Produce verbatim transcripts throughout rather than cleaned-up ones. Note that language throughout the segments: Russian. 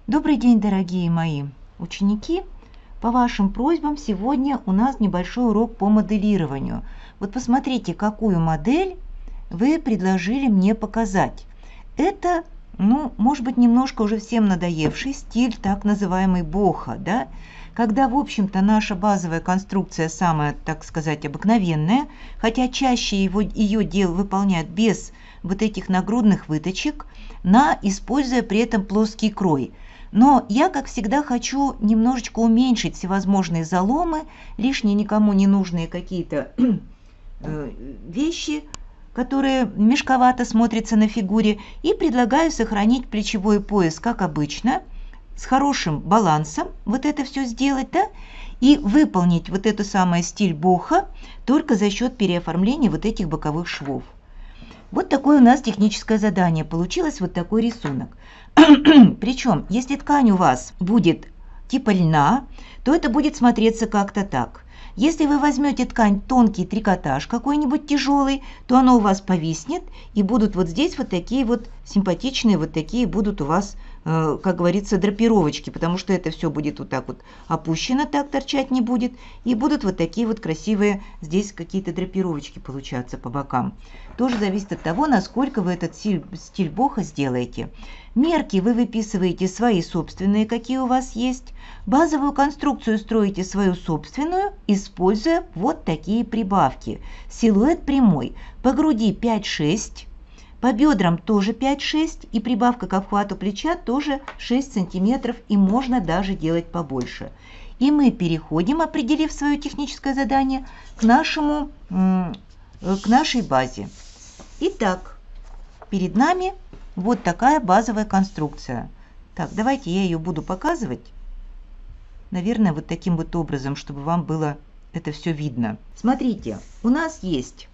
Добрый день, дорогие мои ученики! По вашим просьбам сегодня у нас небольшой урок по моделированию. Вот посмотрите, какую модель вы предложили мне показать. Это, ну, может быть, немножко уже всем надоевший стиль, так называемый бохо, да? Когда, в общем-то, наша базовая конструкция самая, так сказать, обыкновенная, хотя чаще его, ее дел выполняют без вот этих нагрудных выточек, на, используя при этом плоский крой. Но я, как всегда, хочу немножечко уменьшить всевозможные заломы, лишние никому не нужные какие-то вещи, которые мешковато смотрятся на фигуре, и предлагаю сохранить плечевой пояс, как обычно, с хорошим балансом, вот это все сделать, да, и выполнить вот это самое стиль бохо только за счет переоформления вот этих боковых швов. Вот такое у нас техническое задание. Получилось вот такой рисунок. Причем, если ткань у вас будет типа льна, то это будет смотреться как-то так. Если вы возьмете ткань тонкий трикотаж какой-нибудь тяжелый, то оно у вас повиснет, и будут вот здесь вот такие вот симпатичные, вот такие будут у вас, э, как говорится, драпировочки, потому что это все будет вот так вот опущено, так торчать не будет, и будут вот такие вот красивые здесь какие-то драпировочки получаться по бокам. Тоже зависит от того, насколько вы этот стиль, стиль бохо сделаете. Мерки вы выписываете свои собственные, какие у вас есть. Базовую конструкцию строите свою собственную, используя вот такие прибавки. Силуэт прямой. По груди пять-шесть, по бедрам тоже пять-шесть, и прибавка к обхвату плеча тоже шесть сантиметров, и можно даже делать побольше. И мы переходим, определив свое техническое задание, к, нашему, к нашей базе. Итак, перед нами вот такая базовая конструкция. Так, давайте я ее буду показывать. Наверное, вот таким вот образом, чтобы вам было это все видно. Смотрите, у нас есть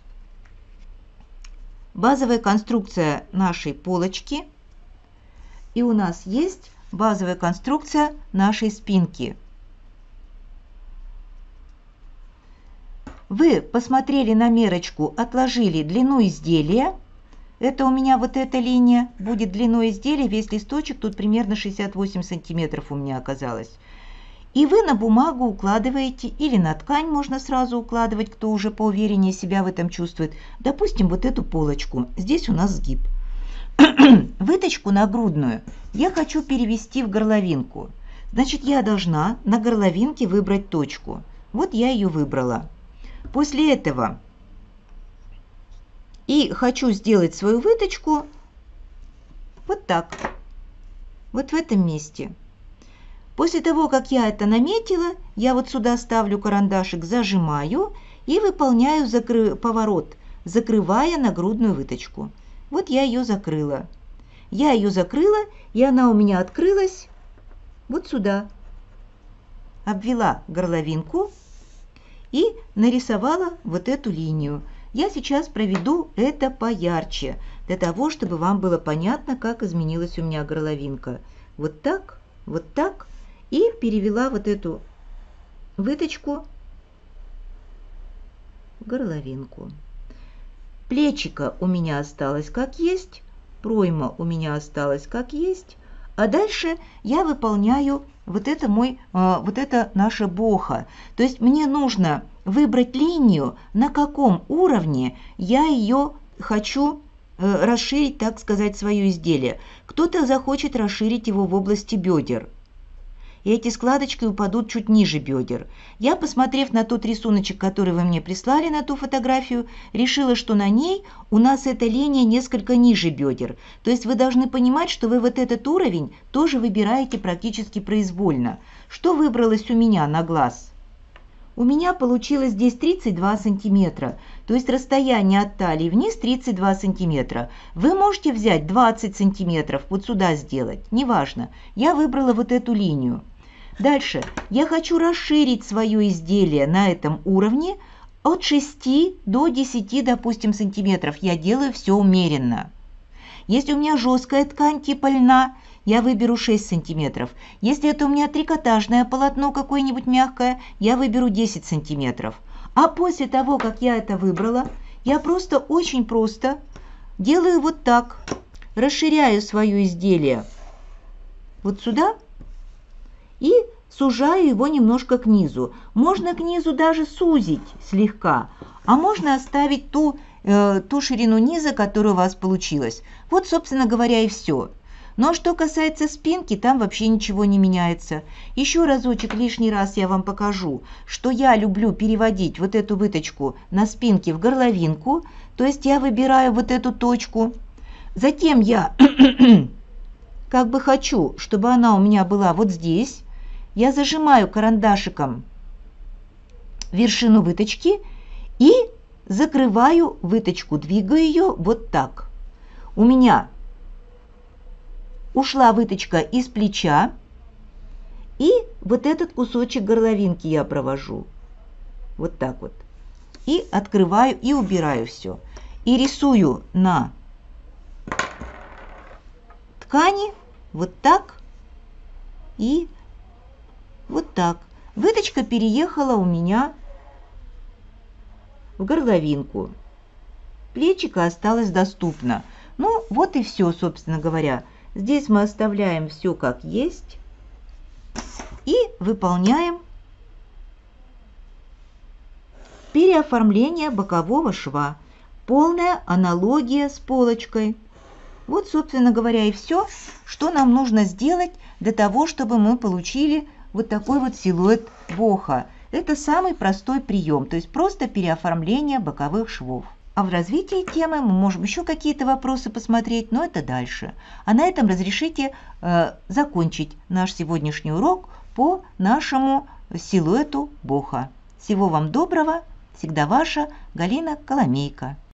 базовая конструкция нашей полочки, и у нас есть базовая конструкция нашей спинки. Вы посмотрели на мерочку, отложили длину изделия. Это у меня вот эта линия будет длиной изделия, весь листочек тут примерно шестьдесят восемь сантиметров у меня оказалось. И вы на бумагу укладываете, или на ткань можно сразу укладывать, кто уже поувереннее себя в этом чувствует. Допустим, вот эту полочку. Здесь у нас сгиб. Выточку нагрудную я хочу перевести в горловинку. Значит, я должна на горловинке выбрать точку. Вот я ее выбрала. После этого и хочу сделать свою выточку вот так, вот в этом месте. После того, как я это наметила, я вот сюда ставлю карандашик, зажимаю и выполняю закры... поворот, закрывая нагрудную выточку. Вот я ее закрыла. Я ее закрыла, и она у меня открылась вот сюда. Обвела горловинку и нарисовала вот эту линию. Я сейчас проведу это поярче, для того, чтобы вам было понятно, как изменилась у меня горловинка. Вот так, вот так. И перевела вот эту выточку в горловинку. Плечико у меня осталось как есть, пройма у меня осталась как есть. А дальше я выполняю вот это, мой, вот это наше бохо. То есть мне нужно выбрать линию, на каком уровне я ее хочу расширить, так сказать, свое изделие. Кто-то захочет расширить его в области бедер, и эти складочки упадут чуть ниже бедер. Я, посмотрев на тот рисуночек, который вы мне прислали, на ту фотографию, решила, что на ней у нас эта линия несколько ниже бедер. То есть вы должны понимать, что вы вот этот уровень тоже выбираете практически произвольно. Что выбралось у меня на глаз? У меня получилось здесь тридцать два сантиметра, то есть расстояние от талии вниз тридцать два сантиметра. Вы можете взять двадцать сантиметров, вот сюда сделать, неважно. Я выбрала вот эту линию. Дальше я хочу расширить свое изделие на этом уровне от шести до десяти, допустим, сантиметров. Я делаю все умеренно. Если у меня жесткая ткань типа льна, я выберу шесть сантиметров. Если это у меня трикотажное полотно какое-нибудь мягкое, я выберу десять сантиметров. А после того, как я это выбрала, я просто, очень просто делаю вот так. Расширяю свое изделие вот сюда и сужаю его немножко к низу. Можно к низу даже сузить слегка, а можно оставить ту, э, ту ширину низа, которая у вас получилась. Вот, собственно говоря, и все. Но что касается спинки, там вообще ничего не меняется. Еще разочек, лишний раз я вам покажу, что я люблю переводить вот эту выточку на спинке в горловинку. То есть я выбираю вот эту точку. Затем я как бы хочу, чтобы она у меня была вот здесь. Я зажимаю карандашиком вершину выточки и закрываю выточку, двигаю ее вот так. У меня ушла выточка из плеча, и вот этот кусочек горловинки я провожу. Вот так вот. И открываю и убираю все. И рисую на ткани вот так и вот так. Выточка переехала у меня в горловинку. Плечико осталось доступно. Ну, вот и все, собственно говоря. Здесь мы оставляем все как есть и выполняем переоформление бокового шва. Полная аналогия с полочкой. Вот, собственно говоря, и все, что нам нужно сделать для того, чтобы мы получили вот такой вот силуэт боха. Это самый простой прием, то есть просто переоформление боковых швов. А в развитии темы мы можем еще какие-то вопросы посмотреть, но это дальше. А на этом разрешите э, закончить наш сегодняшний урок по нашему силуэту боха. Всего вам доброго, всегда ваша Галина Коломейко.